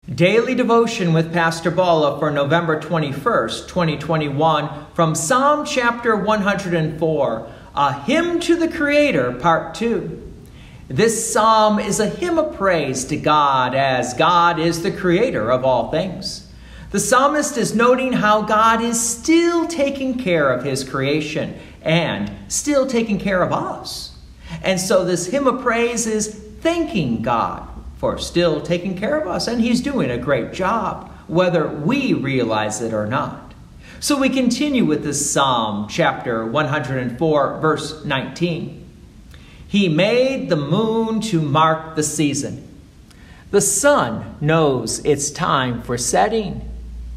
Daily Devotion with Pastor Balla for November 21st, 2021, from Psalm chapter 104, A Hymn to the Creator, Part 2. This psalm is a hymn of praise to God, as God is the creator of all things. The psalmist is noting how God is still taking care of his creation and still taking care of us. And so this hymn of praise is thanking God for still taking care of us, and he's doing a great job, whether we realize it or not. So we continue with this Psalm, chapter 104, verse 19. He made the moon to mark the season. The sun knows it's time for setting.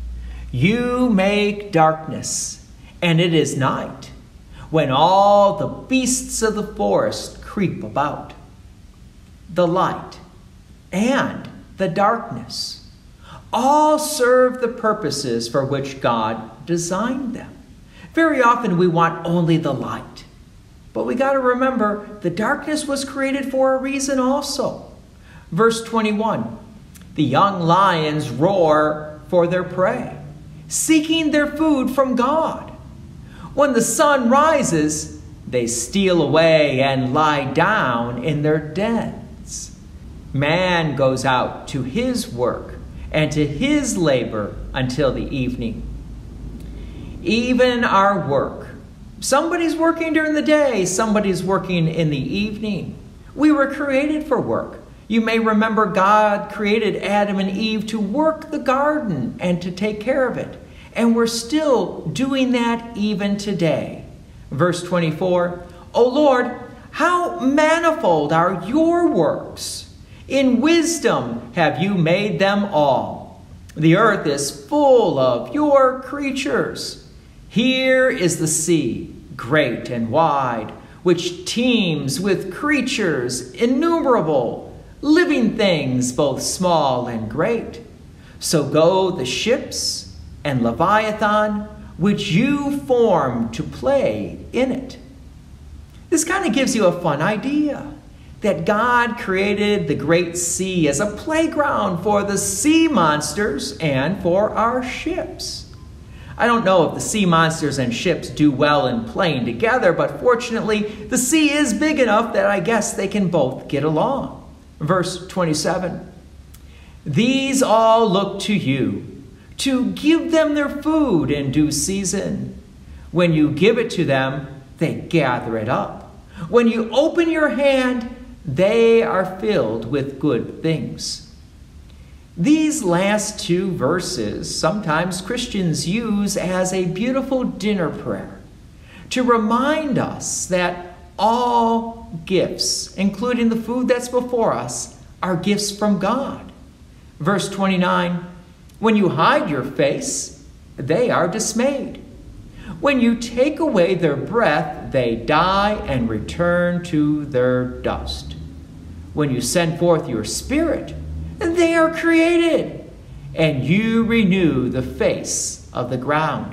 You make darkness, and it is night, when all the beasts of the forest creep about. The light and the darkness all serve the purposes for which God designed them. Very often we want only the light, but we got to remember the darkness was created for a reason also. Verse 21, the young lions roar for their prey, seeking their food from God. When the sun rises, they steal away and lie down in their dens. Man goes out to his work and to his labor until the evening. Even our work. Somebody's working during the day, somebody's working in the evening. We were created for work. You may remember God created Adam and Eve to work the garden and to take care of it. And we're still doing that even today. Verse 24, O Lord, how manifold are your works! In wisdom have you made them all. The earth is full of your creatures. Here is the sea, great and wide, which teems with creatures innumerable, living things both small and great. So go the ships and Leviathan, which you formed to play in it. This kind of gives you a fun idea that God created the great sea as a playground for the sea monsters and for our ships. I don't know if the sea monsters and ships do well in playing together, but fortunately, the sea is big enough that I guess they can both get along. Verse 27, these all look to you to give them their food in due season. When you give it to them, they gather it up. When you open your hand, they are filled with good things. These last two verses sometimes Christians use as a beautiful dinner prayer to remind us that all gifts, including the food that's before us, are gifts from God. Verse 29, when you hide your face, they are dismayed. When you take away their breath, they die and return to their dust. When you send forth your spirit, they are created, and you renew the face of the ground.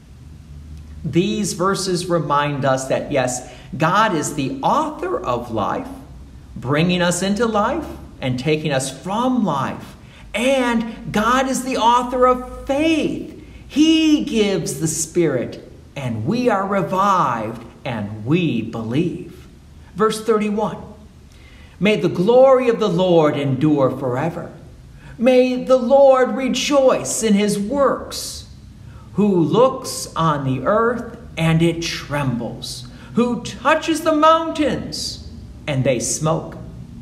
These verses remind us that, yes, God is the author of life, bringing us into life and taking us from life. And God is the author of faith. He gives the Spirit, and we are revived, and we believe. Verse 31. May the glory of the Lord endure forever. May the Lord rejoice in his works, who looks on the earth and it trembles, who touches the mountains and they smoke.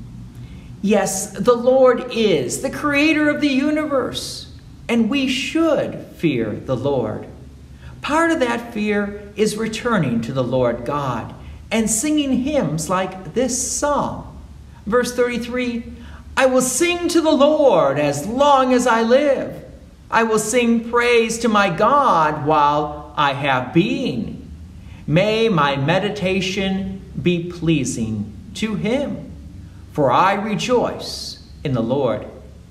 Yes, the Lord is the creator of the universe, and we should fear the Lord. Part of that fear is returning to the Lord God and singing hymns like this psalm. Verse 33, I will sing to the Lord as long as I live. I will sing praise to my God while I have being. May my meditation be pleasing to him, for I rejoice in the Lord.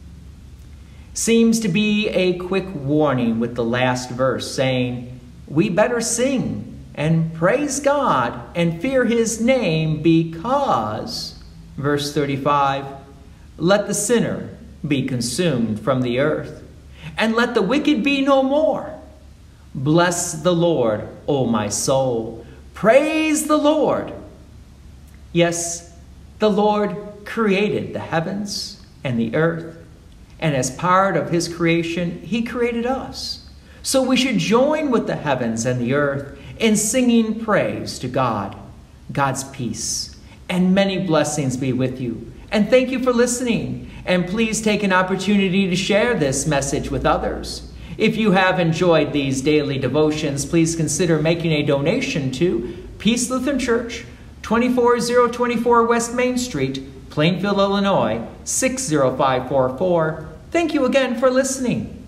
Seems to be a quick warning with the last verse saying, we better sing and praise God and fear his name because, verse 35, let the sinner be consumed from the earth, and let the wicked be no more. Bless the Lord, O my soul. Praise the Lord. Yes, the Lord created the heavens and the earth, and as part of his creation, he created us. So we should join with the heavens and the earth in singing praise to God. God's peace and many blessings be with you. And thank you for listening. And please take an opportunity to share this message with others. If you have enjoyed these daily devotions, please consider making a donation to Peace Lutheran Church, 24024 West Main Street, Plainfield, Illinois, 60544. Thank you again for listening.